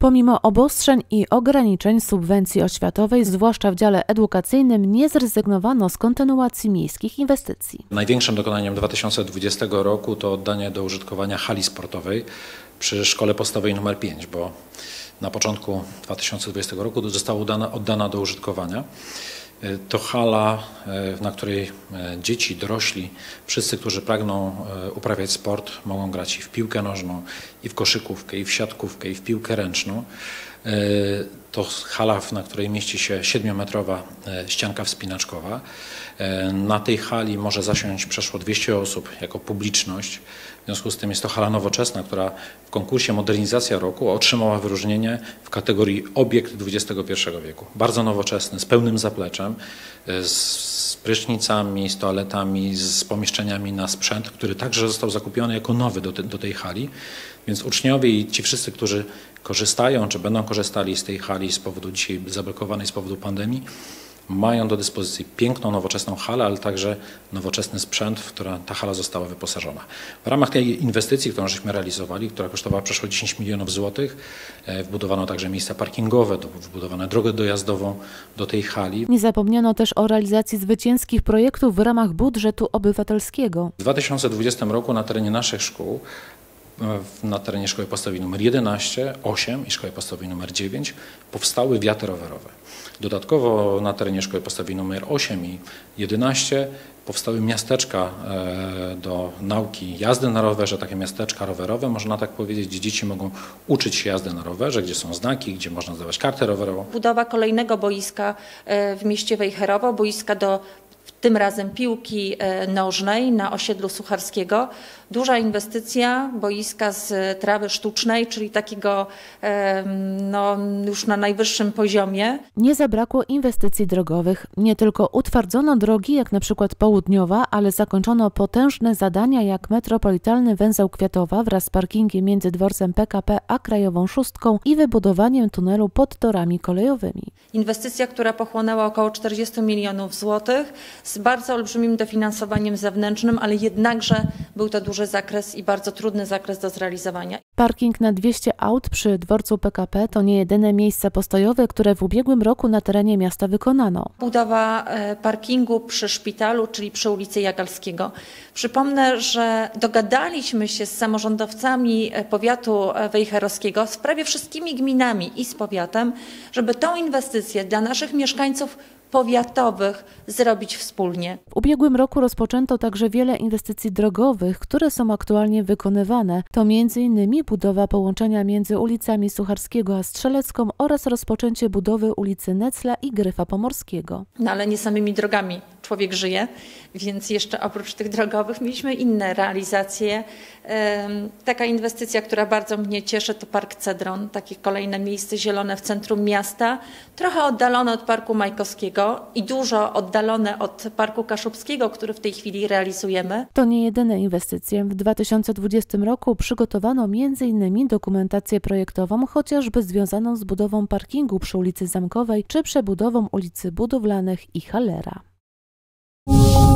Pomimo obostrzeń i ograniczeń subwencji oświatowej, zwłaszcza w dziale edukacyjnym, nie zrezygnowano z kontynuacji miejskich inwestycji. Największym dokonaniem 2020 roku to oddanie do użytkowania hali sportowej przy szkole podstawowej nr 5, bo na początku 2020 roku została oddana do użytkowania. To hala, na której dzieci, dorośli, wszyscy, którzy pragną uprawiać sport, mogą grać i w piłkę nożną, i w koszykówkę, i w siatkówkę, i w piłkę ręczną. To hala, na której mieści się 7-metrowa ścianka wspinaczkowa. Na tej hali może zasiąść przeszło 200 osób jako publiczność. W związku z tym jest to hala nowoczesna, która w konkursie Modernizacja Roku otrzymała wyróżnienie w kategorii Obiekt XXI wieku. Bardzo nowoczesny, z pełnym zapleczem, z prysznicami, z toaletami, z pomieszczeniami na sprzęt, który także został zakupiony jako nowy do tej hali. Więc uczniowie i ci wszyscy, którzy korzystają, czy będą korzystali z tej hali z powodu dzisiaj zablokowanej z powodu pandemii, mają do dyspozycji piękną, nowoczesną halę, ale także nowoczesny sprzęt, w który ta hala została wyposażona. W ramach tej inwestycji, którą żeśmy realizowali, która kosztowała przeszło 10 milionów złotych, wbudowano także miejsca parkingowe, wbudowano drogę dojazdową do tej hali. Nie zapomniano też o realizacji zwycięskich projektów w ramach budżetu obywatelskiego. W 2020 roku na terenie naszych szkół, na terenie Szkoły Podstawowej nr 11, 8 i Szkoły Podstawowej nr 9 powstały wiaty rowerowe. Dodatkowo na terenie Szkoły Podstawowej nr 8 i 11 powstały miasteczka do nauki jazdy na rowerze, takie miasteczka rowerowe, można tak powiedzieć, gdzie dzieci mogą uczyć się jazdy na rowerze, gdzie są znaki, gdzie można zdawać kartę rowerową. Budowa kolejnego boiska w mieście Wejherowo, boiska do tym razem piłki nożnej na osiedlu Sucharskiego. Duża inwestycja, boiska z trawy sztucznej, czyli takiego już na najwyższym poziomie. Nie zabrakło inwestycji drogowych. Nie tylko utwardzono drogi, jak na przykład południowa, ale zakończono potężne zadania jak metropolitalny węzeł Kwiatowa wraz z parkingiem między dworcem PKP a Krajową Szóstką i wybudowaniem tunelu pod torami kolejowymi. Inwestycja, która pochłonęła około 40 milionów złotych z bardzo olbrzymim dofinansowaniem zewnętrznym, ale jednakże był to duży zakres i bardzo trudny zakres do zrealizowania. Parking na 200 aut przy dworcu PKP to nie jedyne miejsca postojowe, które w ubiegłym roku na terenie miasta wykonano. Budowa parkingu przy szpitalu, czyli przy ulicy Jagalskiego. Przypomnę, że dogadaliśmy się z samorządowcami powiatu wejherowskiego, z prawie wszystkimi gminami i z powiatem, żeby tą inwestycję dla naszych mieszkańców powiatowych zrobić wspólnie. W ubiegłym roku rozpoczęto także wiele inwestycji drogowych, które są aktualnie wykonywane. To m.in. budowa połączenia między ulicami Sucharskiego a Strzelecką oraz rozpoczęcie budowy ulicy Necla i Gryfa Pomorskiego. No ale nie samymi drogami człowiek żyje, więc jeszcze oprócz tych drogowych mieliśmy inne realizacje. Taka inwestycja, która bardzo mnie cieszy, to Park Cedron, takie kolejne miejsce zielone w centrum miasta, trochę oddalone od Parku Majkowskiego i dużo oddalone od Parku Kaszubskiego, który w tej chwili realizujemy. To nie jedyne inwestycje. W 2020 roku przygotowano m.in. dokumentację projektową, chociażby związaną z budową parkingu przy ulicy Zamkowej czy przebudową ulicy Budowlanych i Hallera.